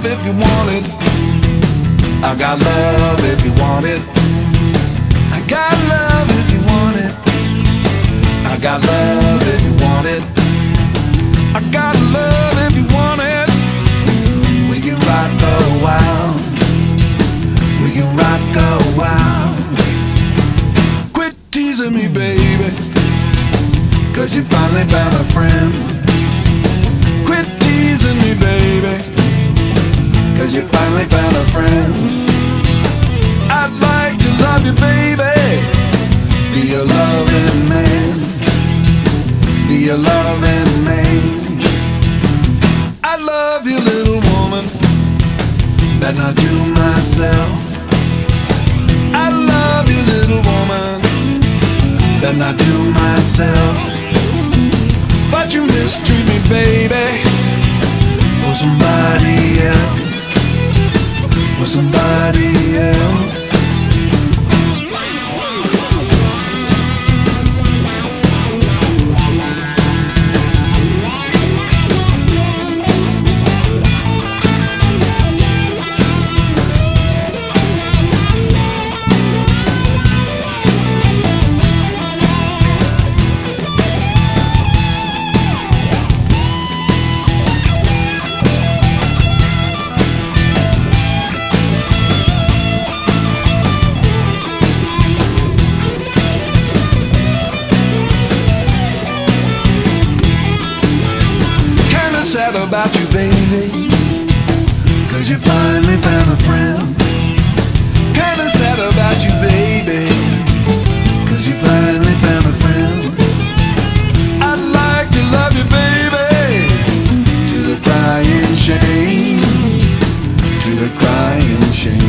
if you want it. I got love if you want it. I got love if you want it. I got love if you want it. I got love if you want it. We can rock a while. We can rock a while. Quit teasing me, baby, 'cause you finally found a friend. Quit teasing me, baby, 'cause you finally found a friend. I'd like to love you, baby, be a loving man, be a loving man. I love you, little woman, better not do myself. I love you, little woman, better not do myself. But you mistreat me, baby, for somebody else, for somebody else. Sad about you, baby, 'cause you finally found a friend. Kinda sad about you, baby, 'cause you finally found a friend. I'd like to love you, baby, to the crying shame, to the crying shame.